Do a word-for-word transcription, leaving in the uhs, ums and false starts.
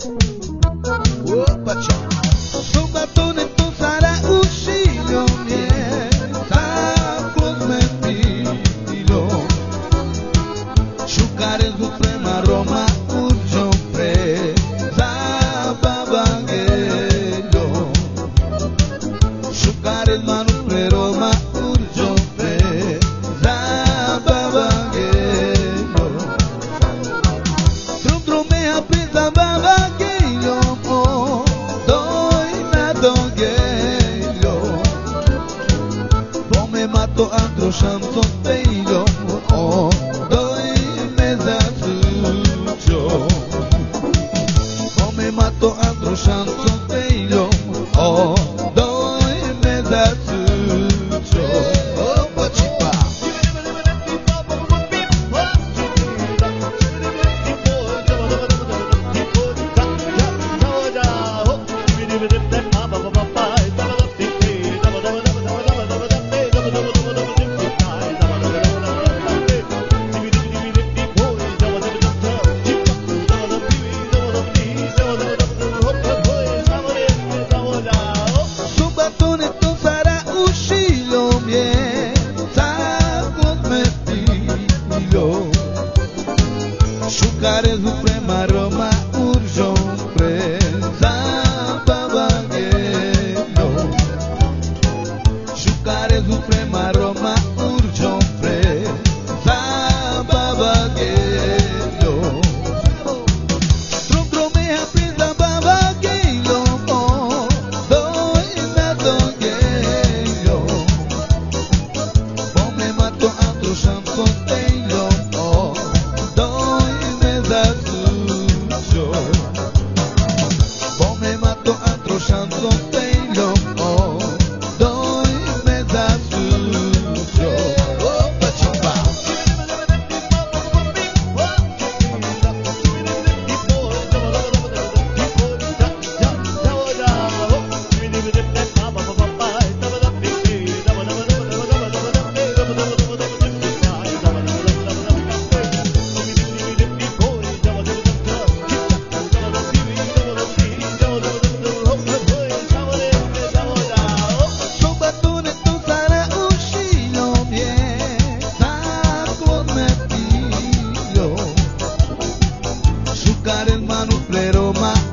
Opa, tchau. Sou batom de tu sarà uscito mienta come figlio. Sciucare suprema Roma urgio presa babanghello. Sciucare il mano per Roma urgio presa babanghello. Trum trum me aprisa babanghello. Mato altro shanto peilo, oh, doi mezzaccio. Come mato altro shanto peilo, oh, doi mezzaccio. Oh, pacipa. Sciucare suprema Roma urgio presa babanghello. Sciucare suprema Roma urgio presa babanghello. Trum trum me aprisa babanghello, oh, doi mezzaccio. Come mato altro shanto peilo, oh, come matto altro shanto peilo, oh, doi mezzaccio. Oh, pacipa. Sciucare il mano per Roma